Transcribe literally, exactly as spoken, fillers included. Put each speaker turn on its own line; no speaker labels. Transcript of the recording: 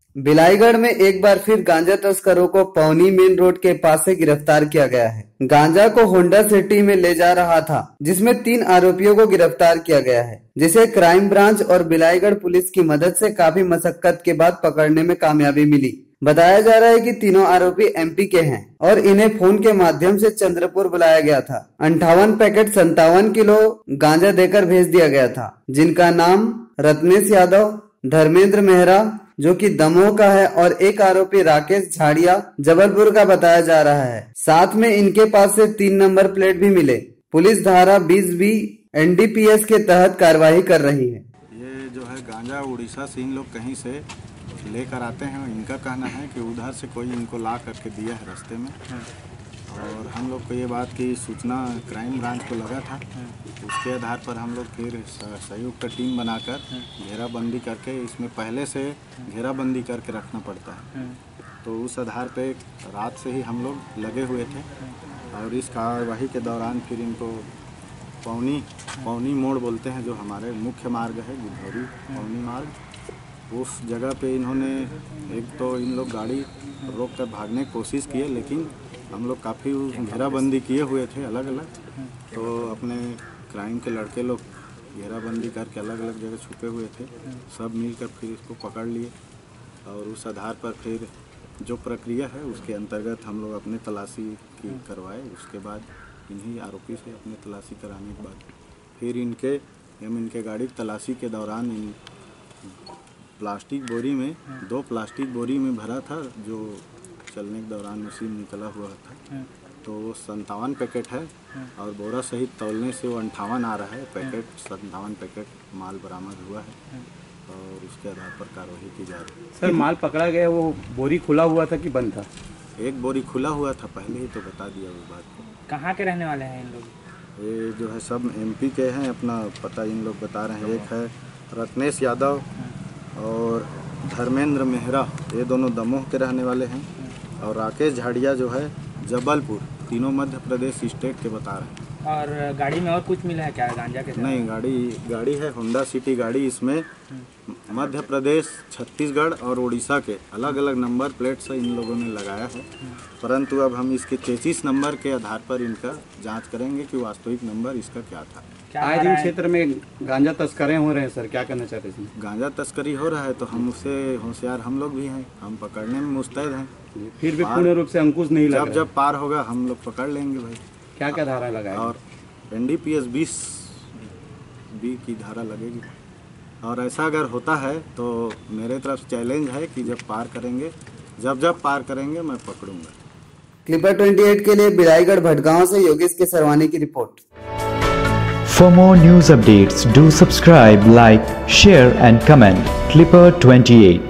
बिलाईगढ़ में एक बार फिर गांजा तस्करों को पौनी मेन रोड के पास से गिरफ्तार किया गया है। गांजा को होंडा सिटी में ले जा रहा था, जिसमें तीन आरोपियों को गिरफ्तार किया गया है, जिसे क्राइम ब्रांच और बिलाईगढ़ पुलिस की मदद से काफी मशक्कत के बाद पकड़ने में कामयाबी मिली। बताया जा रहा है कि तीनों आरोपी एमपी के हैं और इन्हें फोन के माध्यम से चंद्रपुर बुलाया गया था। अंठावन पैकेट संतावन किलो गांजा देकर भेज दिया गया था, जिनका नाम रत्नेश यादव, धर्मेंद्र मेहरा जो कि दमोह का है और एक आरोपी राकेश झाड़िया जबलपुर का बताया जा रहा है। साथ में इनके पास से तीन नंबर प्लेट भी मिले। पुलिस धारा बीस बी एनडीपीएस के तहत कार्रवाई कर रही है।
ये जो है गांजा उड़ीसा से इन लोग कहीं से लेकर आते हैं। इनका कहना है कि उधर से कोई इनको ला करके दिया है रास्ते में, और हम लोग को ये बात की सूचना क्राइम ब्रांच को लगा था। उसके आधार पर हम लोग फिर संयुक्त टीम बनाकर घेराबंदी करके, इसमें पहले से घेराबंदी करके रखना पड़ता है, तो उस आधार पे रात से ही हम लोग लगे हुए थे। और इस कार्यवाही के दौरान फिर इनको पौनी पौनी मोड़ बोलते हैं, जो हमारे मुख्य मार्ग है गिद्धौरी पौनी मार्ग, उस जगह पे इन्होंने एक तो इन लोग गाड़ी रोक कर भागने की कोशिश किए, लेकिन हम लोग काफ़ी घेराबंदी किए हुए थे अलग अलग, तो अपने क्राइम के लड़के लोग घेराबंदी करके अलग अलग जगह छुपे हुए थे, सब मिलकर फिर इसको पकड़ लिए। और उस आधार पर फिर जो प्रक्रिया है उसके अंतर्गत हम लोग अपने तलाशी की करवाए। उसके बाद इन्हीं आरोपी से अपने तलाशी कराने के बाद फिर इनके हम इनके गाड़ी की तलाशी के दौरान इन प्लास्टिक बोरी में दो प्लास्टिक बोरी में भरा था, जो चलने के दौरान उसी में निकला हुआ था, तो वो संतावन पैकेट है और बोरा सहित तौलने से वो अंठावन आ रहा है पैकेट। संतावन पैकेट माल बरामद हुआ है और उसके आधार पर कार्रवाई की जा रही है।
सर, माल पकड़ा गया वो बोरी खुला हुआ था कि बंद था?
एक बोरी खुला हुआ था, पहले ही तो बता दिया उस बात को।
कहाँ के रहने वाले हैं इन लोग?
ये जो है सब एमपी के हैं, अपना पता इन लोग बता रहे हैं। एक है रत्नेश यादव और धर्मेंद्र मेहरा, ये दोनों दमोह के रहने वाले हैं, और राकेश झाड़िया जो है जबलपुर, तीनों मध्य प्रदेश स्टेट के बता रहे हैं।
और गाड़ी में और कुछ मिला है क्या गांजा के साथ?
नहीं, गाड़ी गाड़ी है होंडा सिटी गाड़ी, इसमें मध्य प्रदेश, छत्तीसगढ़ और उड़ीसा के अलग अलग नंबर प्लेट से इन लोगों ने लगाया है, परंतु अब हम इसके चेचिस नंबर के आधार पर इनका जांच करेंगे कि वास्तविक नंबर इसका क्या था।
आए दिन क्षेत्र में गांजा तस्करें हो रहे हैं सर, क्या करना चाहते हैं?
गांजा तस्करी हो रहा है तो हम उससे होशियार हम लोग भी हैं, हम पकड़ने में मुस्तैद हैं।
फिर भी पूर्ण रूप से अंकुश नहीं लगा।
जब जब पार होगा हम लोग पकड़ लेंगे भाई।
क्या क्या धारा लगाए?
और एनडीपीएस बीस बी की धारा लगेगी, और ऐसा अगर होता है तो मेरे तरफ चैलेंज है कि जब पार करेंगे जब जब पार करेंगे मैं पकड़ूंगा।
क्लिपर अट्ठाईस के लिए बिलाईगढ़ भटगांव से योगेश के सरवानी की report.
For more news updates, do subscribe, like, share and comment. Clipper twenty-eight.